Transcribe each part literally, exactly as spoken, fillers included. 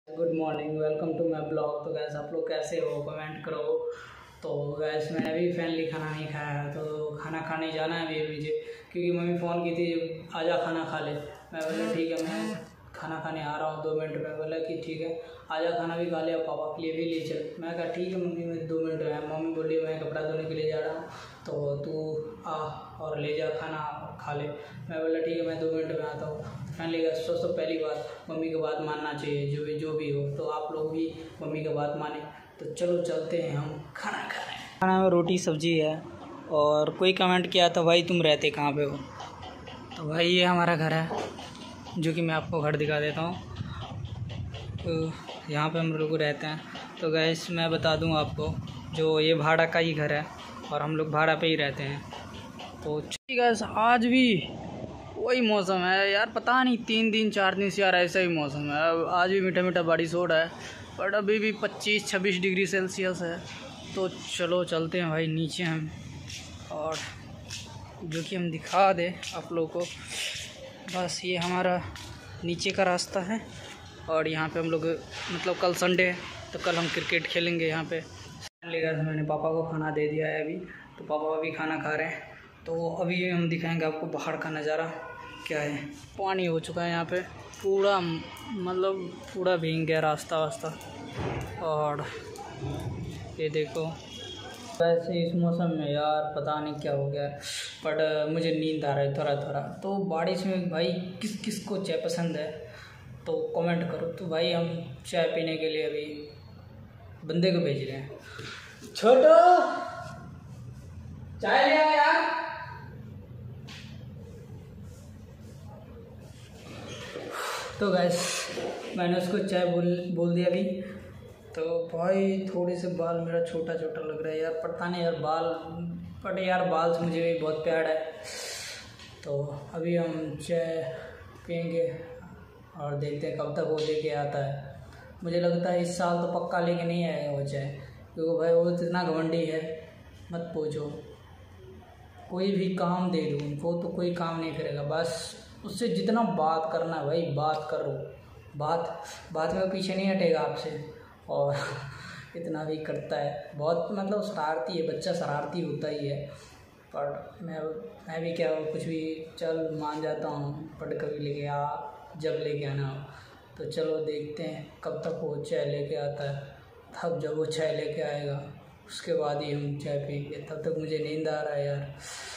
Good morning, welcome to my blog. तो guys आप लोग कैसे हो, कमेंट करो। तो गैस मैंने अभी फैनली खाना नहीं खाया है, तो खाना खाने जाना है अभी मुझे, क्योंकि मम्मी फ़ोन की थी आजा खाना खा ले। मैं बोला ठीक है, मैं खाना खाने आ रहा हूँ दो मिनट में। बोला कि ठीक है आजा खाना भी खा ले और पापा के लिए भी ले चल। मैं कहा ठीक है मम्मी, मैं दो मिनट में। मम्मी बोली मैं कपड़ा धोने के लिए जा रहा हूँ, तो तू आ और ले जा खाना खा ले। मैं बोला ठीक है मैं दो मिनट में आता हूँ। फाइनली गैस दोस्तों, पहली बात मम्मी की बात मानना चाहिए, जो भी जो भी हो। तो आप लोग भी मम्मी की बात माने। तो चलो चलते हैं हम खाना खाने। खाना में रोटी सब्जी है। और कोई कमेंट किया था भाई तुम रहते कहाँ पे हो, तो भाई ये हमारा घर है, जो कि मैं आपको घर दिखा देता हूँ। तो यहाँ पे हम लोग रहते हैं। तो गैस मैं बता दूँ आपको, जो ये भाड़ा का ही घर है और हम लोग भाड़ा पे ही रहते हैं। तो गैस आज भी वही मौसम है यार, पता नहीं तीन दिन चार दिन से यार ऐसा ही मौसम है। अब आज भी मीठा मीठा बारिश हो रहा है, बट अभी भी पच्चीस छब्बीस डिग्री सेल्सियस है। तो चलो चलते हैं भाई नीचे हम, और जो कि हम दिखा दें आप लोगों को। बस ये हमारा नीचे का रास्ता है, और यहाँ पे हम लोग मतलब कल संडे है तो कल हम क्रिकेट खेलेंगे यहाँ पे। मैंने पापा को खाना दे दिया है अभी, तो पापा अभी खाना खा रहे हैं। तो अभी हम दिखाएंगे आपको बाहर का नज़ारा क्या है। पानी हो चुका है यहाँ पे पूरा, मतलब पूरा भीग गया रास्ता वास्ता। और ये देखो, वैसे इस मौसम में यार पता नहीं क्या हो गया, बट मुझे नींद आ रहा है थोड़ा थोड़ा। तो बारिश में भाई किस किस को चाय पसंद है तो कमेंट करो। तो भाई हम चाय पीने के लिए अभी बंदे को भेज रहे हैं। छोटो चाय ले आओ यार। तो गैस मैंने उसको चाय बोल बोल दिया अभी। तो भाई थोड़े से बाल मेरा छोटा छोटा लग रहा है यार, पता नहीं यार बाल, बट यार बाल से मुझे भी बहुत प्यार है। तो अभी हम चाय पियेंगे और देखते हैं कब तक वो लेके आता है। मुझे लगता है इस साल तो पक्का लेके नहीं आएगा वो चाय, क्योंकि भाई वो इतना घमंडी है मत पूछो। कोई भी काम दे दूँ उनको तो कोई काम नहीं करेगा, बस उससे जितना बात करना है भाई बात करो, बात बात में पीछे नहीं हटेगा आपसे। और इतना भी करता है, बहुत मतलब शरारती है बच्चा, शरारती होता ही है। पर मैं मैं भी क्या कुछ भी चल मान जाता हूँ, बट कभी लेके आ जब लेके आना हो। तो चलो देखते हैं कब तक वो चाय लेके आता है। तब जब वो चाय लेके आएगा उसके बाद ही हम चाय पियेंगे। तब तक मुझे नींद आ रहा है यार।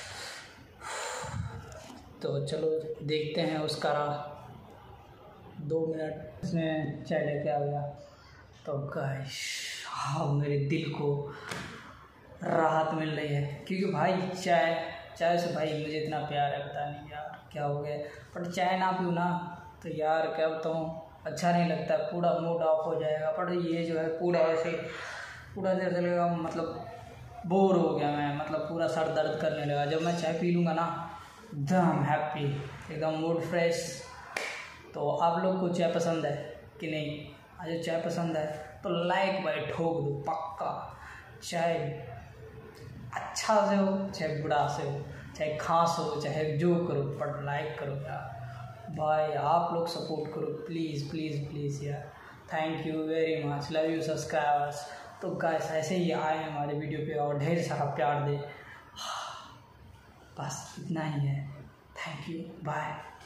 तो चलो देखते हैं उसका राह। दो मिनट इसमें चाय लेके आ गया। तो गाइस हाँ, मेरे दिल को राहत मिल रही है, क्योंकि भाई चाय चाय से भाई मुझे इतना प्यार है, पता नहीं यार क्या हो गया। पर चाय ना पीऊँ ना तो यार क्या बताऊँ, अच्छा नहीं लगता, पूरा मूड ऑफ हो जाएगा। पर ये जो है पूरा ऐसे पूरा जैसे लगेगा, मतलब बोर हो गया मैं, मतलब पूरा सर दर्द करने लगा। जब मैं चाय पी लूँगा ना एकदम हैप्पी, एकदम मूड फ्रेश। तो आप लोग को चाय पसंद है कि नहीं? अगर चाय पसंद है तो लाइक भाई ठोक दो पक्का। चाहे अच्छा से हो चाहे बुरा से हो, चाहे खास हो चाहे जो करो, पर लाइक करो यार भाई। आप लोग सपोर्ट करो प्लीज़ प्लीज़ प्लीज़ यार। Thank you very much, love you subscribers. तो गाइस ऐसे ही आए हमारे वीडियो पे और ढेर सारा प्यार दे। बस इतना ही है। Thank you, bye.